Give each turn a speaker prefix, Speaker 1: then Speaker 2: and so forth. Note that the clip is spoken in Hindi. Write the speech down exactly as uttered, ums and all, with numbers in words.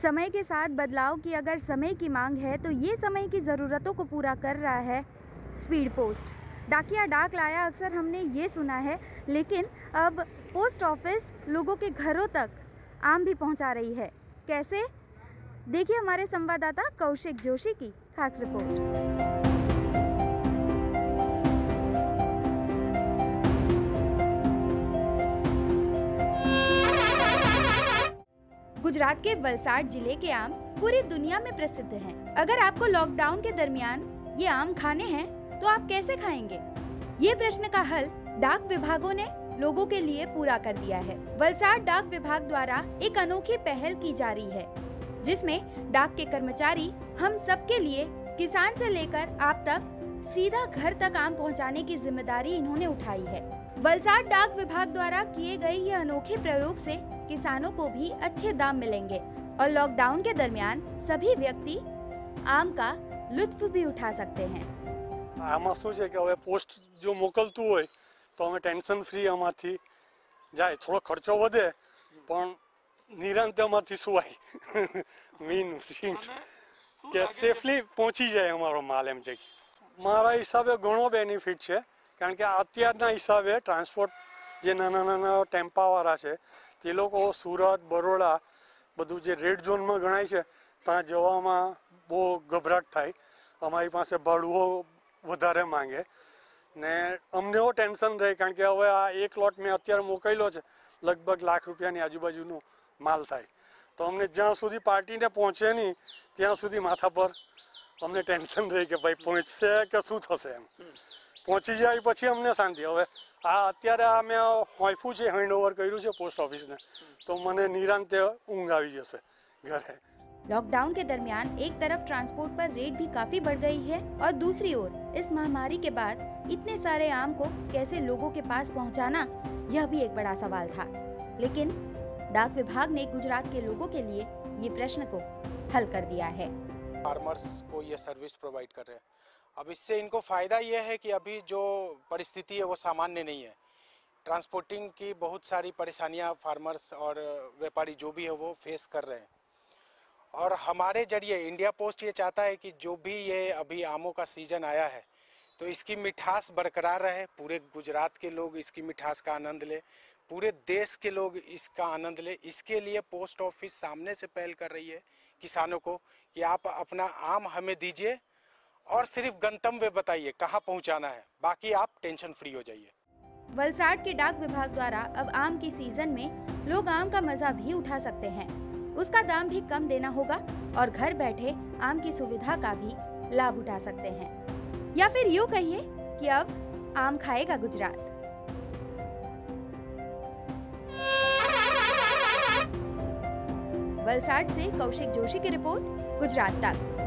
Speaker 1: समय के साथ बदलाव की अगर समय की मांग है तो ये समय की ज़रूरतों को पूरा कर रहा है स्पीड पोस्ट। डाकिया डाक लाया अक्सर हमने ये सुना है, लेकिन अब पोस्ट ऑफिस लोगों के घरों तक आम भी पहुंचा रही है। कैसे? देखिए हमारे संवाददाता कौशिक जोशी की खास रिपोर्ट। गुजरात के वलसाड जिले के आम पूरी दुनिया में प्रसिद्ध हैं। अगर आपको लॉकडाउन के दरमियान ये आम खाने हैं तो आप कैसे खाएंगे? ये प्रश्न का हल डाक विभागों ने लोगों के लिए पूरा कर दिया है। वलसाड डाक विभाग द्वारा एक अनोखी पहल की जा रही है, जिसमें डाक के कर्मचारी हम सबके लिए किसान से लेकर आप तक सीधा घर तक आम पहुंचाने की जिम्मेदारी इन्होंने उठाई है। वलसाड डाक विभाग द्वारा किए गए ये अनोखे प्रयोग से किसानों को भी अच्छे दाम मिलेंगे और लॉकडाउन के दरमियान सभी व्यक्ति आम का लुत्फ भी उठा सकते हैं।
Speaker 2: आमा શું છે કે હવે પોસ્ટ જો મોકલતું હોય તો અમે ટેન્શન ફ્રી આમાંથી જાય, થોડો ખર્ચો વધે પણ નિરાંતે આમાંથી સુવાય મીન થિંગ્સ કે સેફલી પહોંચી જાય અમારો માલ એમ છે। મારા હિસાબે ઘણો બેનિફિટ છે, કારણ કે અત્યારના હિસાબે ટ્રાન્સપોર્ટ જે નાના નાના ટેમ્પાવાળા છે તે લોકો સુરત બરોડા બધું જે રેડ ઝોનમાં ગણાય છે ત્યાં જવામાં બહુ ગભરાટ થાય। અમારી પાસે ભાડુઓ વધારે માંગે ને અમને એવો ટેન્શન રહે, કારણ કે હવે આ એક લોટ મેં અત્યારે મોકલ્યો છે લગભગ લાખ રૂપિયાની આજુબાજુનો માલ થાય, તો અમને જ્યાં સુધી પાર્ટીને પહોંચે નહીં ત્યાં સુધી માથા પર અમને ટેન્શન રહે કે ભાઈ પહોંચશે કે શું થશે એમ। પહોંચી જાય પછી અમને શાંતિ। હવે આ અત્યારે આ મેં હોંફું છે, હેન્ડઓવર કર્યું છે પોસ્ટ ઓફિસને, તો મને નિરાંતે ઊંઘ આવી જશે ઘરે।
Speaker 1: लॉकडाउन के दरमियान एक तरफ ट्रांसपोर्ट पर रेट भी काफी बढ़ गई है और दूसरी ओर इस महामारी के बाद इतने सारे आम को कैसे लोगों के पास पहुंचाना, यह भी एक बड़ा सवाल था। लेकिन डाक विभाग ने गुजरात के लोगों के लिए ये प्रश्न को हल कर दिया है।
Speaker 3: फार्मर्स को ये सर्विस प्रोवाइड कर रहे हैं। अब इससे इनको फ़ायदा ये है कि अभी जो परिस्थिति है वो सामान्य नहीं है। ट्रांसपोर्टिंग की बहुत सारी परेशानियां फार्मर्स और व्यापारी जो भी है वो फेस कर रहे हैं, और हमारे जरिए इंडिया पोस्ट ये चाहता है कि जो भी ये अभी आमों का सीज़न आया है तो इसकी मिठास बरकरार रहे, पूरे गुजरात के लोग इसकी मिठास का आनंद ले, पूरे देश के लोग इसका आनंद ले। इसके लिए पोस्ट ऑफिस सामने से पहल कर रही है किसानों को कि आप अपना आम हमें दीजिए और सिर्फ गंतव्य बताइए कहाँ पहुँचाना है, बाकी आप टेंशन फ्री हो जाइए।
Speaker 1: वलसाड के डाक विभाग द्वारा अब आम की सीजन में लोग आम का मजा भी उठा सकते हैं। उसका दाम भी कम देना होगा और घर बैठे आम की सुविधा का भी लाभ उठा सकते हैं, या फिर यूँ कहिए कि अब आम खाएगा गुजरात। वलसाड से कौशिक जोशी की रिपोर्ट, गुजरात तक।